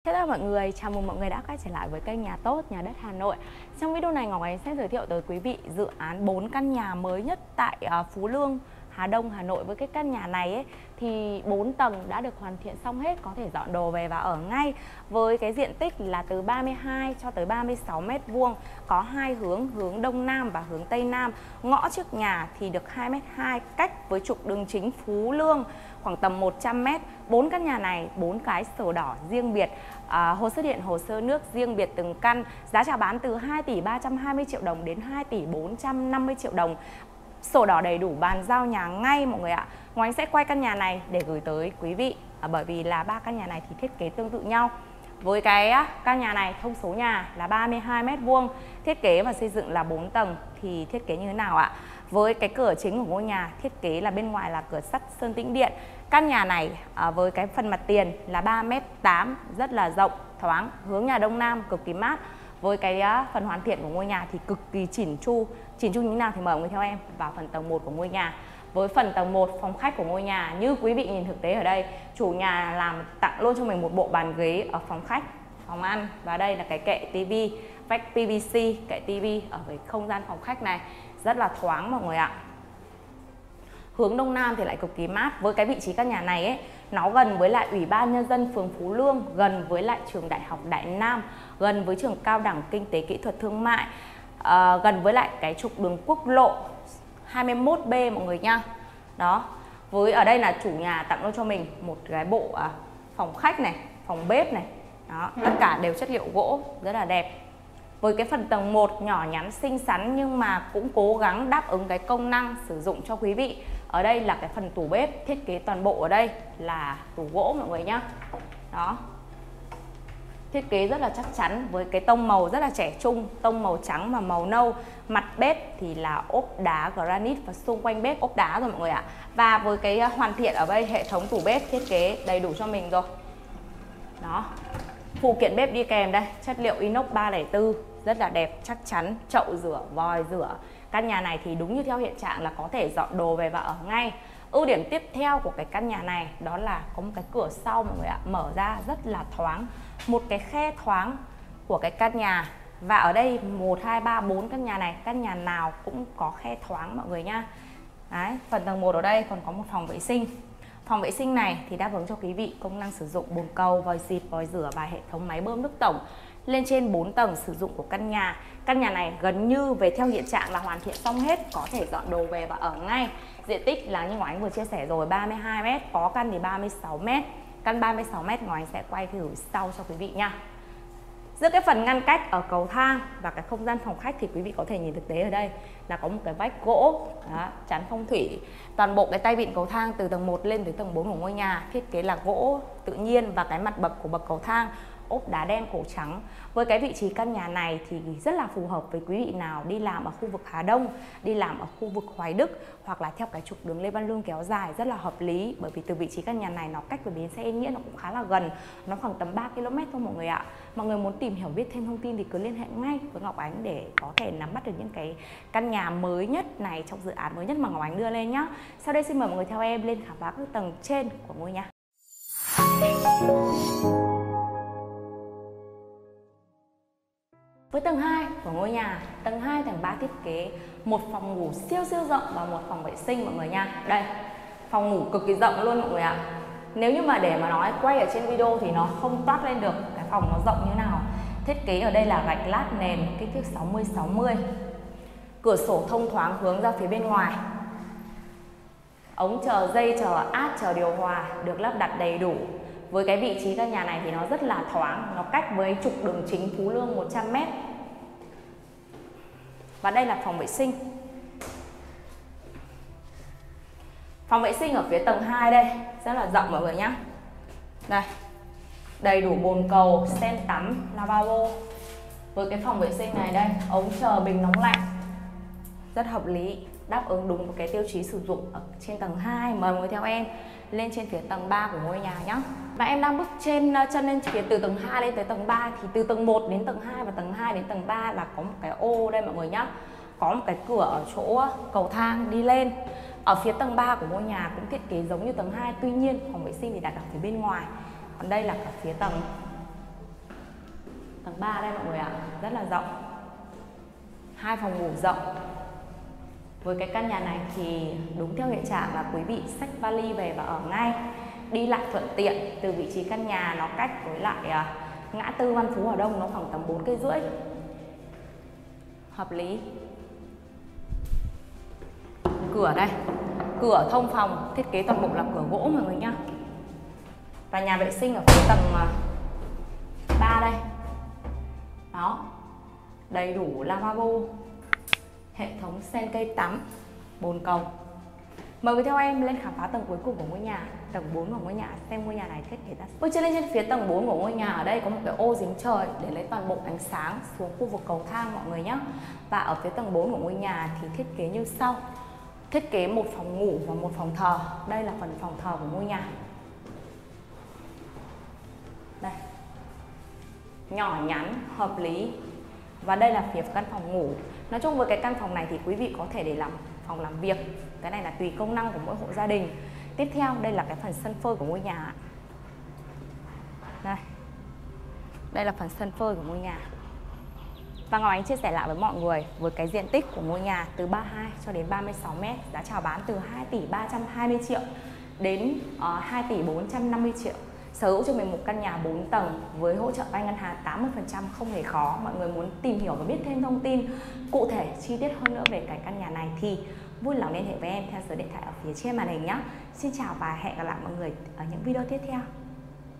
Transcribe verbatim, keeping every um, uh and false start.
Hello mọi người, chào mừng mọi người đã quay trở lại với kênh Nhà Tốt Nhà Đất Hà Nội. Trong video này Ngọc Ánh sẽ giới thiệu tới quý vị dự án bốn căn nhà mới nhất tại uh, Phú Lương, Hà Đông, Hà Nội. Với cái căn nhà này ấy, thì bốn tầng đã được hoàn thiện xong hết, có thể dọn đồ về và ở ngay. Với cái diện tích là từ ba mươi hai cho tới ba mươi sáu mét vuông, có hai hướng, hướng Đông Nam và hướng Tây Nam. Ngõ trước nhà thì được hai mét hai, cách với trục đường chính Phú Lương khoảng tầm một trăm mét. Bốn căn nhà này, bốn cái sổ đỏ riêng biệt, à, hồ sơ điện, hồ sơ nước riêng biệt từng căn. Giá chào bán từ hai tỷ ba trăm hai mươi triệu đồng đến hai tỷ bốn trăm năm mươi triệu đồng. Sổ đỏ đầy đủ, bàn giao nhà ngay mọi người ạ. Ngoài anh sẽ quay căn nhà này để gửi tới quý vị, à, bởi vì là ba căn nhà này thì thiết kế tương tự nhau. Với cái căn nhà này, thông số nhà là ba mươi hai mét vuông, thiết kế và xây dựng là bốn tầng. Thì thiết kế như thế nào ạ? Với cái cửa chính của ngôi nhà thiết kế là bên ngoài là cửa sắt sơn tĩnh điện. Căn nhà này à, với cái phần mặt tiền là ba mét tám, rất là rộng, thoáng, hướng nhà Đông Nam, cực kỳ mát. Với cái à, phần hoàn thiện của ngôi nhà thì cực kỳ chỉn chu. Chỉn chu như thế nào thì mời mọi người theo em vào phần tầng một của ngôi nhà. Với phần tầng một, phòng khách của ngôi nhà, như quý vị nhìn thực tế ở đây, chủ nhà làm tặng luôn cho mình một bộ bàn ghế ở phòng khách, phòng ăn. Và đây là cái kệ tivi, vách pê vê xê, kệ tivi ở cái không gian phòng khách này. Rất là thoáng mọi người ạ. Hướng Đông Nam thì lại cực kỳ mát. Với cái vị trí căn nhà này ấy, nó gần với lại Ủy ban Nhân dân phường Phú Lương, gần với lại trường Đại học Đại Nam, gần với trường Cao đẳng Kinh tế Kỹ thuật Thương mại, à, gần với lại cái trục đường quốc lộ hai mươi mốt B mọi người nha. Đó. Với ở đây là chủ nhà tặng luôn cho mình một cái bộ à, phòng khách này, phòng bếp này. Đó, tất cả đều chất liệu gỗ rất là đẹp. Với cái phần tầng một nhỏ nhắn xinh xắn nhưng mà cũng cố gắng đáp ứng cái công năng sử dụng cho quý vị. Ở đây là cái phần tủ bếp, thiết kế toàn bộ ở đây là tủ gỗ mọi người nhá. Đó. Thiết kế rất là chắc chắn với cái tông màu rất là trẻ trung, tông màu trắng và màu nâu. Mặt bếp thì là ốp đá granite và xung quanh bếp ốp đá rồi mọi người ạ. Và với cái hoàn thiện ở đây, hệ thống tủ bếp thiết kế đầy đủ cho mình rồi. Đó. Phụ kiện bếp đi kèm đây, chất liệu inox ba không bốn, rất là đẹp, chắc chắn, chậu rửa, vòi rửa. Căn nhà này thì đúng như theo hiện trạng là có thể dọn đồ về và ở ngay. Ưu điểm tiếp theo của cái căn nhà này đó là có một cái cửa sau mọi người ạ, mở ra rất là thoáng. Một cái khe thoáng của cái căn nhà. Và ở đây một, hai, ba, bốn căn nhà này, căn nhà nào cũng có khe thoáng mọi người nha. Đấy, phần tầng một ở đây còn có một phòng vệ sinh. Phòng vệ sinh này thì đáp ứng cho quý vị công năng sử dụng bồn cầu, vòi xịt, vòi rửa và hệ thống máy bơm nước tổng. Lên trên bốn tầng sử dụng của căn nhà. Căn nhà này gần như về theo hiện trạng là hoàn thiện xong hết, có thể dọn đồ về và ở ngay. Diện tích là như Ngọc Ánh vừa chia sẻ rồi, ba mươi hai mét, có căn thì ba mươi sáu mét. Căn ba mươi sáu mét Ngọc Ánh sẽ quay thử sau cho quý vị nha. Giữa cái phần ngăn cách ở cầu thang và cái không gian phòng khách thì quý vị có thể nhìn thực tế ở đây là có một cái vách gỗ đó, chắn phong thủy. Toàn bộ cái tay vịn cầu thang từ tầng một lên tới tầng bốn của ngôi nhà thiết kế là gỗ tự nhiên và cái mặt bậc của bậc cầu thang ốp đá đen cổ trắng. Với cái vị trí căn nhà này thì rất là phù hợp với quý vị nào đi làm ở khu vực Hà Đông, đi làm ở khu vực Hoài Đức hoặc là theo cái trục đường Lê Văn Lương kéo dài, rất là hợp lý. Bởi vì từ vị trí căn nhà này nó cách với bến xe Yên Nghĩa nó cũng khá là gần, nó khoảng tầm ba ki lô mét thôi mọi người ạ. Mọi người muốn tìm hiểu biết thêm thông tin thì cứ liên hệ ngay với Ngọc Ánh để có thể nắm bắt được những cái căn nhà mới nhất này trong dự án mới nhất mà Ngọc Ánh đưa lên nhá. Sau đây xin mời mọi người theo em lên khám phá các tầng trên của ngôi nhà. Với tầng hai của ngôi nhà, tầng hai, tầng ba thiết kế một phòng ngủ siêu siêu rộng và một phòng vệ sinh mọi người nha. Đây, phòng ngủ cực kỳ rộng luôn mọi người ạ. Nếu như mà để mà nói quay ở trên video thì nó không toát lên được cái phòng nó rộng như nào. Thiết kế ở đây là gạch lát nền kích thước sáu mươi sáu mươi. Cửa sổ thông thoáng hướng ra phía bên ngoài. Ống chờ dây, chờ át, chờ điều hòa được lắp đặt đầy đủ. Với cái vị trí căn nhà này thì nó rất là thoáng, nó cách với trục đường chính Phú Lương một trăm mét. Và đây là phòng vệ sinh. Phòng vệ sinh ở phía tầng hai đây rất là rộng mọi người nhé. Đây, đầy đủ bồn cầu, sen tắm, lavabo. Với cái phòng vệ sinh này đây, ống chờ bình nóng lạnh rất hợp lý, đáp ứng đúng một cái tiêu chí sử dụng ở trên tầng hai. Mời mọi người theo em lên trên phía tầng ba của ngôi nhà nhé. Và em đang bước trên chân lên phía từ tầng hai lên tới tầng ba thì từ tầng một đến tầng hai và tầng hai đến tầng ba là có một cái ô đây mọi người nhé. Có một cái cửa ở chỗ cầu thang đi lên. Ở phía tầng ba của ngôi nhà cũng thiết kế giống như tầng hai, tuy nhiên phòng vệ sinh thì đặt ở phía bên ngoài. Còn đây là cả phía tầng Tầng ba đây mọi người ạ, rất là rộng. Hai phòng ngủ rộng. Với cái căn nhà này thì đúng theo hiện trạng là quý vị xách vali về và ở ngay. Đi lại thuận tiện, từ vị trí căn nhà nó cách với lại à, ngã tư Văn Phú Hà Đông nó khoảng tầm bốn cây rưỡi. Hợp lý. Cửa đây, cửa thông phòng thiết kế toàn bộ là cửa gỗ mọi người nhá. Và nhà vệ sinh ở phía tầng ba đây. Đó, đầy đủ lavabo, hệ thống sen cây tắm, bồn cầu. Mời quý theo em lên khám phá tầng cuối cùng của ngôi nhà, tầng bốn của ngôi nhà, xem ngôi nhà này thiết kế ra. Bước chân lên trên phía tầng bốn của ngôi nhà, ở đây có một cái ô giếng trời để lấy toàn bộ ánh sáng xuống khu vực cầu thang mọi người nhé. Và ở phía tầng bốn của ngôi nhà thì thiết kế như sau. Thiết kế một phòng ngủ và một phòng thờ. Đây là phần phòng thờ của ngôi nhà. Đây. Nhỏ nhắn, hợp lý. Và đây là phía căn phòng ngủ. Nói chung với cái căn phòng này thì quý vị có thể để làm phòng làm việc. Cái này là tùy công năng của mỗi hộ gia đình. Tiếp theo đây là cái phần sân phơi của ngôi nhà. Đây. Đây là phần sân phơi của ngôi nhà. Và Ngọc Ánh chia sẻ lại với mọi người với cái diện tích của ngôi nhà từ ba mươi hai cho đến ba mươi sáu mét, giá chào bán từ hai tỷ ba trăm hai mươi triệu đến uh, hai tỷ bốn trăm năm mươi triệu. Sở hữu cho mình một căn nhà bốn tầng với hỗ trợ vay ngân hàng tám mươi phần trăm không hề khó. Mọi người muốn tìm hiểu và biết thêm thông tin cụ thể chi tiết hơn nữa về cái căn nhà này thì vui lòng liên hệ với em theo số điện thoại ở phía trên màn hình nhé. Xin chào và hẹn gặp lại mọi người ở những video tiếp theo.